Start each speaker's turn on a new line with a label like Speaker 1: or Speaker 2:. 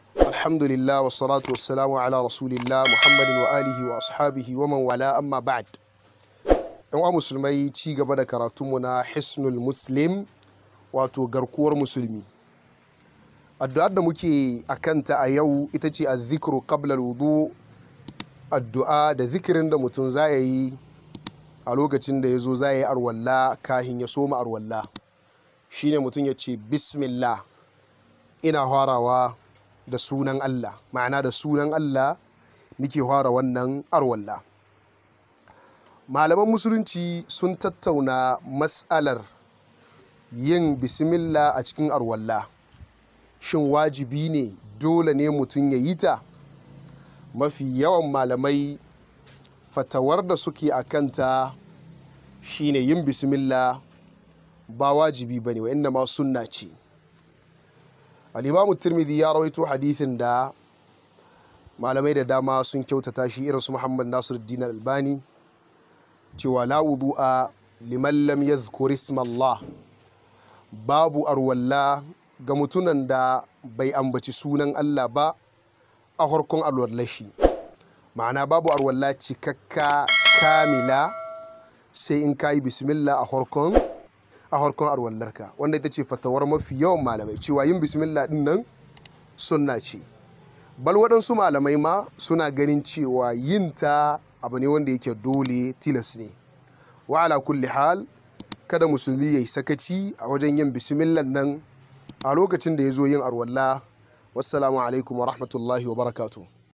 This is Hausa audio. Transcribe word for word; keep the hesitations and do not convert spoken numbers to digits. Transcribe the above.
Speaker 1: Alhamdulillah wa salatu wassalamu ala rasulillah Muhammadin wa alihi wa ashabihi wa man wala, amma ba'd. Yan uwa musulmai, ci gaba da karatunmu na Hisnul Muslim, wato garkuwar musulmi. Addu'ar da muke akanta a yau ita ce az-zikru qabla al-wudu, addu'a da zikirin da mutum za yi a lokacin da ya zo za yi arwalla kahin ya soma arwalla. Shine mutum ya ce bismillah, ina farawa da sunan Allah, ma'ana da sunan Allah nike fara wannan arwalla. Malaman musulunci sun tattauna mas'alar yin bismillah a cikin arwalla. Shin wajibi ne, dole ne mutum ya yi ta? Mafi yawan malamai fatawar da suke a kanta shine yin bismillah ba wajibi bane, wa inna ma sunna ce. Al-Imam Tirmidhi ya rawaito hadisin da malamai da dama sun kyautata shi, irin su Muhammad Nasiruddin Albani, cewa la wudu'a liman lam yadhkur isma Allah, babu arwalla ga mutunan da bai ambaci sunan Allah ba a farkon arwallar shi. Ma'ana babu arwalla cikakka kamila sai in kayi bismillah a farkon a farkon arwallarka, wanda ita ce fatawar mafi yawan malamai, cewa yin bismillah din nan sunna ce. Bal waɗansu malamai ma suna ganin cewa yin ta abu ne wanda yake dole, tilas ne. Wa ala kulli hal, kada musulmi yayi sakaci a wajen yin bismillah nan a lokacin da ya zo yin arwalla. Wassalamu alaikum wa rahmatullahi wa barakatuh.